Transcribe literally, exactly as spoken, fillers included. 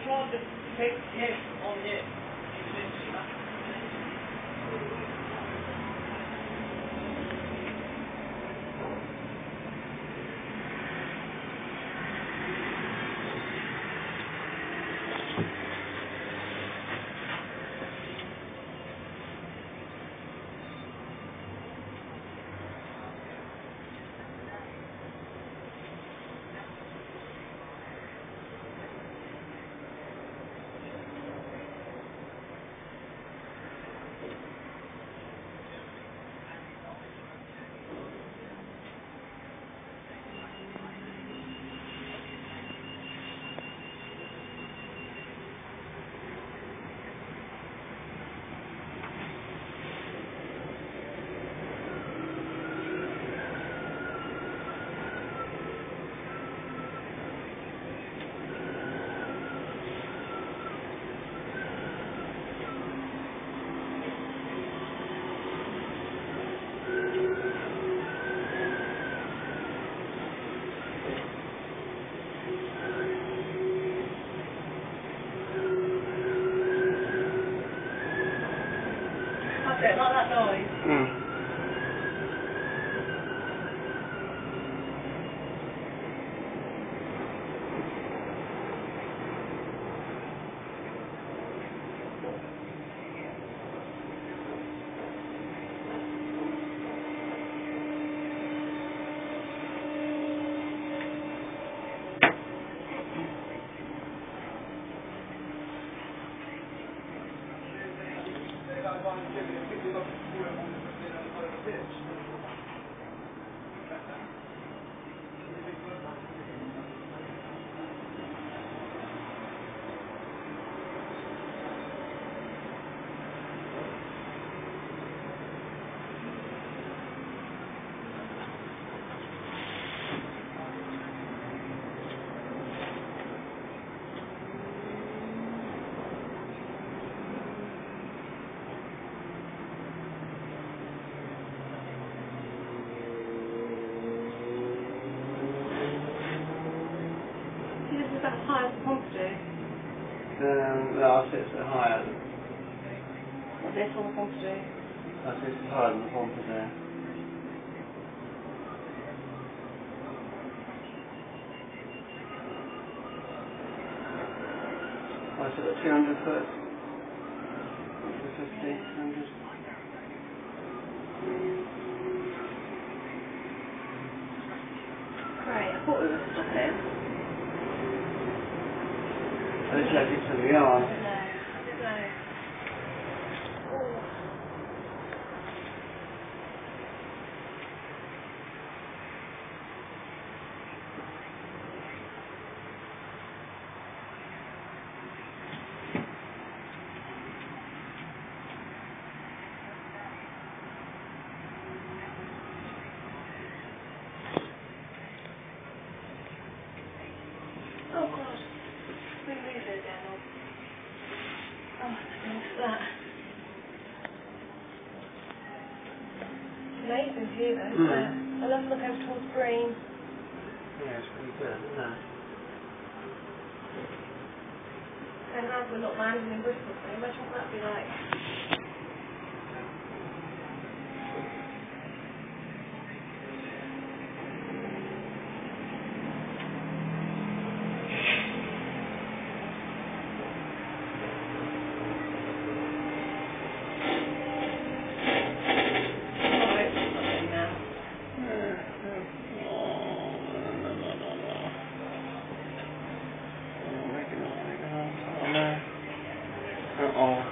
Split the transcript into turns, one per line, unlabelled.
can't just pick him on you. Not that noise.
Mm.
That's as high as the pump do.
Um, no, I'll say it's a bit higher.
What this on the pump do?
I'll say it's higher than the pump there. I said at two hundred foot. two fifty, two hundred.
Great, I thought we were stopping.
I just left it to the yard.
I don't know. I don't know. Oh. Oh God. We move it again. Oh, what's that? It's amazing view though, isn't it? I love to look over towards green.
Yeah, it's pretty good, isn't it?
And now we're not landing in Bristol, so imagine what that'd be like.
Uh-oh.